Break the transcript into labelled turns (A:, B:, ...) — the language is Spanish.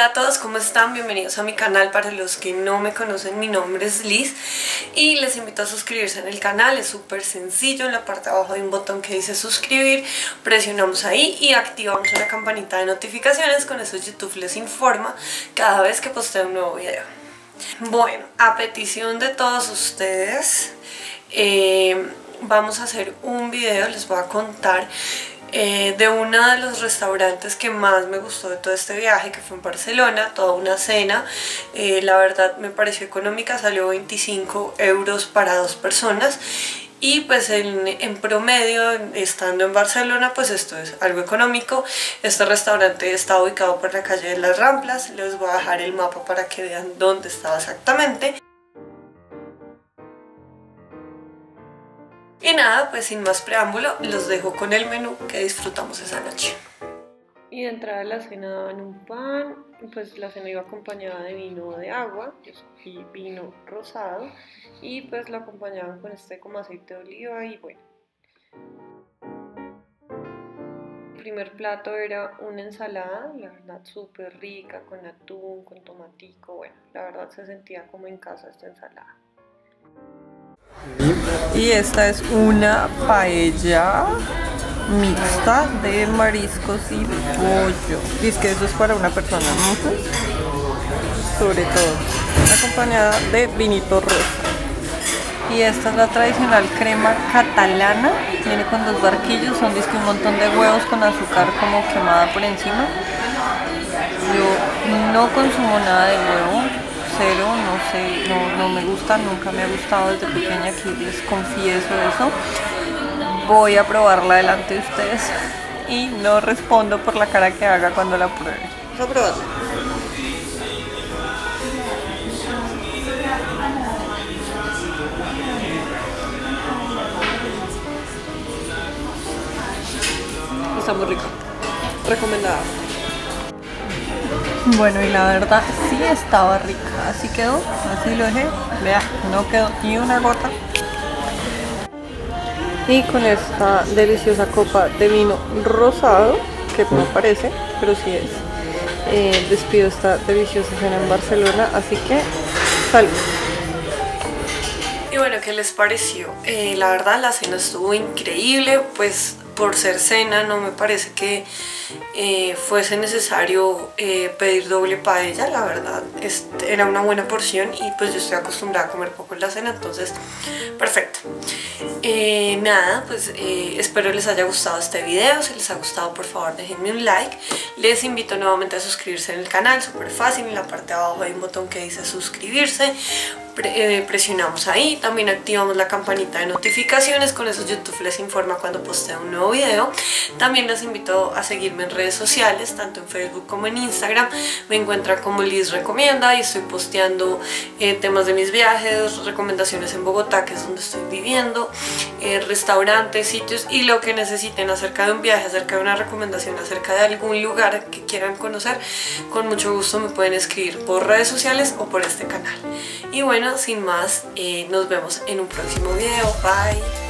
A: Hola a todos, ¿cómo están? Bienvenidos a mi canal. Para los que no me conocen, mi nombre es Liz y les invito a suscribirse en el canal. Es súper sencillo, en la parte de abajo hay un botón que dice suscribir, presionamos ahí y activamos una campanita de notificaciones. Con eso YouTube les informa cada vez que postee un nuevo video. Bueno, a petición de todos ustedes vamos a hacer un video. Les voy a contar de uno de los restaurantes que más me gustó de todo este viaje, que fue en Barcelona, toda una cena. La verdad me pareció económica, salió 25 euros para 2 personas y pues en promedio, estando en Barcelona, pues esto es algo económico. Este restaurante está ubicado por la calle de las Ramblas. Les voy a dejar el mapa para que vean dónde estaba exactamente. Y nada, pues sin más preámbulo, los dejo con el menú que disfrutamos esa noche. Y de entrada de la cena daban un pan, pues la cena iba acompañada de vino de agua, yo escogí vino rosado, y pues lo acompañaban con como aceite de oliva y bueno. El primer plato era una ensalada, la verdad súper rica, con atún, con tomatico, bueno, la verdad se sentía como en casa esta ensalada.
B: Y esta es una paella mixta de mariscos y pollo. Y es que eso es para una persona, ¿no? Sobre todo acompañada de vinito rosa. Y esta es la tradicional crema catalana. Viene con 2 barquillos, son un montón de huevos con azúcar como quemada por encima. Yo no consumo nada de huevo, cero, no sé, no me gusta, nunca me ha gustado desde pequeña, aquí les confieso eso. Voy a probarla delante de ustedes y no respondo por la cara que haga cuando la pruebe. Vamos a probarla. Está muy rico, recomendada. Bueno, y la verdad sí estaba rica, así quedó, así lo dejé, vea, no quedó ni una gota. Y con esta deliciosa copa de vino rosado, que no parece, pero sí es, despido esta deliciosa cena en Barcelona, así que salud.
A: Y bueno, ¿qué les pareció? La verdad la cena estuvo increíble, pues por ser cena no me parece que fuese necesario pedir doble paella. La verdad era una buena porción y pues yo estoy acostumbrada a comer poco en la cena, entonces perfecto. Nada, pues espero les haya gustado este video. Si les ha gustado, por favor déjenme un like. Les invito nuevamente a suscribirse en el canal, súper fácil. En la parte de abajo hay un botón que dice suscribirse. Presionamos ahí, también activamos la campanita de notificaciones, con eso YouTube les informa cuando postee un nuevo video. También les invito a seguirme en redes sociales, tanto en Facebook como en Instagram. Me encuentran como Liz Recomienda y estoy posteando temas de mis viajes, recomendaciones en Bogotá, que es donde estoy viviendo, restaurantes, sitios y lo que necesiten acerca de un viaje, acerca de una recomendación, acerca de algún lugar que quieran conocer. Con mucho gusto me pueden escribir por redes sociales o por este canal. Y bueno, sin más, nos vemos en un próximo video. Bye.